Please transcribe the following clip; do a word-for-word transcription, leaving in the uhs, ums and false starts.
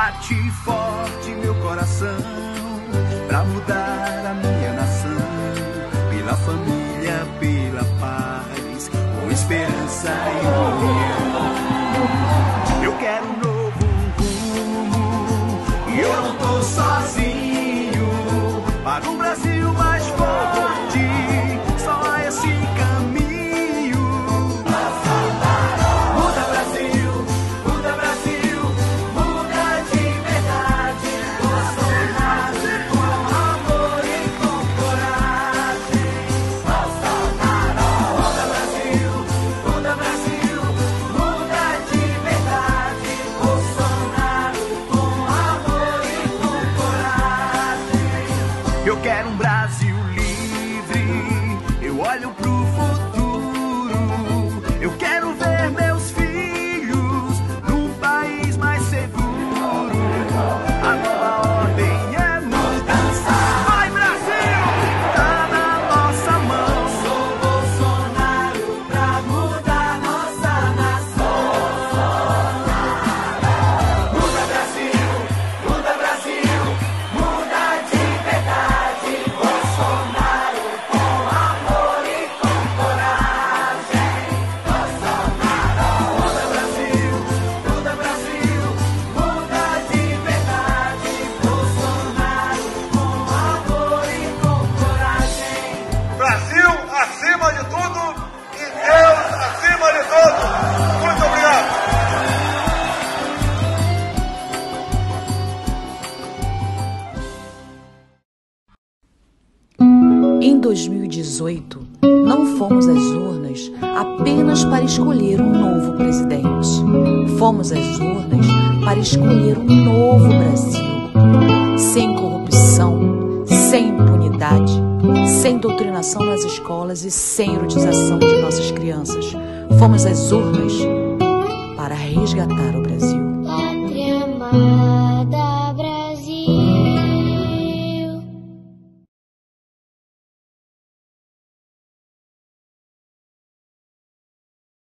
bate forte meu coração pra mudar a minha nação, pela família, pela paz, com esperança e união. Eu quero um novo rumo e eu não tô sozinho, para um Brasil mais forte, só há esse caminho. Muda Brasil, muda Brasil, muda de verdade. Bolsonaro com amor e com coragem. Bolsonaro. Muda Brasil, muda Brasil, muda de verdade. Bolsonaro com amor e com coragem. Eu quero um Brasil livre, eu olho pro futuro. Eu quero ver meus filhos num país mais seguro. A nova ordem é mudança. Vai Brasil, tá na nossa mão. Sou Bolsonaro pra mudar nossa nação. Muda Brasil, muda Brasil, muda de verdade. Bolsonaro com amor e com coragem. Bolsonaro. Muda Brasil, muda Brasil, muda de verdade. Bolsonaro com amor e com coragem. Brasil acima de tudo e Deus acima de todos. Muito obrigado. Em dois mil e dezoito, não fomos às urnas apenas para escolher um novo presidente. Fomos às urnas para escolher um novo Brasil. Sem corrupção, sem impunidade, sem doutrinação nas escolas e sem erotização de nossas crianças. Fomos às urnas para resgatar o Brasil.